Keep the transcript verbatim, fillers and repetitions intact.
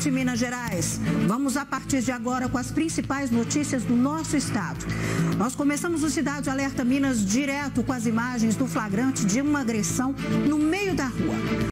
Norte, Minas Gerais. Vamos a partir de agora com as principais notícias do nosso estado. Nós começamos o Cidade Alerta Minas direto com as imagens do flagrante de uma agressão no meio da rua.